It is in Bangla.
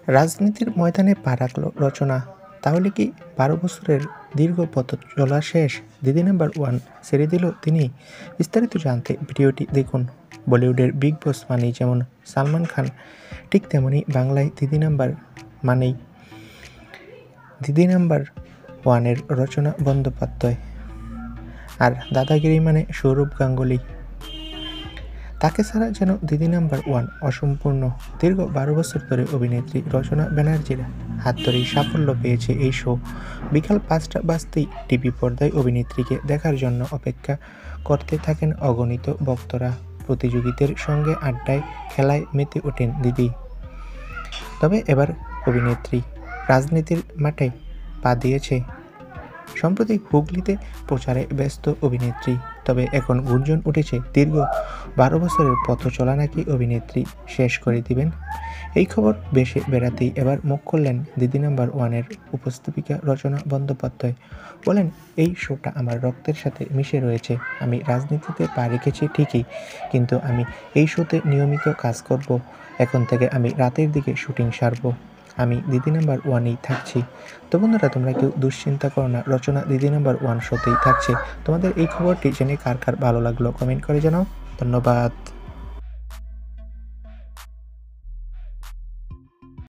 রাজনীতির ময়দানে পা রাখল রচনা। তাহলে কি ১২ বছরের দীর্ঘ পথ চলা শেষ? দিদি নাম্বার ওয়ান ছেড়ে দিল তিনি? বিস্তারিত জানতে ভিডিওটি দেখুন। বলিউডের বিগ বস মানেই যেমন সালমান খান, ঠিক তেমনই বাংলায় দিদি নাম্বার ওয়ানের রচনা বন্দ্যোপাধ্যায়। আর দাদাগিরি মানে সৌরভ গাঙ্গুলি। তাকে ছাড়া যেন দিদি নাম্বার ওয়ান অসম্পূর্ণ। দীর্ঘ ১২ বছর ধরে অভিনেত্রী রচনা ব্যানার্জির হাত ধরেই সাফল্য পেয়েছে এই শো। বিকাল ৫টা বাজতেই টিভি পর্দায় অভিনেত্রীকে দেখার জন্য অপেক্ষা করতে থাকেন অগণিত ভক্তরা। প্রতিযোগীদের সঙ্গে আড্ডায়, খেলায় মেতে ওঠেন দিদি। তবে এবার অভিনেত্রী রাজনীতির মাঠে পা দিয়েছে। সম্প্রতি হুগলিতে প্রচারে ব্যস্ত অভিনেত্রী। তবে এখন গুঞ্জন উঠেছে দীর্ঘ ১২ বছরের পথ চলা নাকি অভিনেত্রী শেষ করে দিবেন। এই খবর ভেসে বেড়াতেই এবার মুখ খুললেন দিদি নাম্বার ওয়ানের উপস্থাপিকা রচনা বন্দ্যোপাধ্যায়। বলেন, এই শোটা আমার রক্তের সাথে মিশে রয়েছে। আমি রাজনীতিতে পা রেখেছি ঠিকই, কিন্তু আমি এই শোতে নিয়মিত কাজ করব। এখন থেকে আমি রাতের দিকে শুটিং সারব। আমি দিদি নাম্বার ওয়ানেই থাকছি। তো বন্ধুরা, তোমরা কেউ দুশ্চিন্তা করো না, রচনা দিদি নাম্বার ওয়ান শোতেই থাকছে। তোমাদের এই খবরটি জেনে কার কার ভালো লাগলো কমেন্ট করে জানাও। ধন্যবাদ।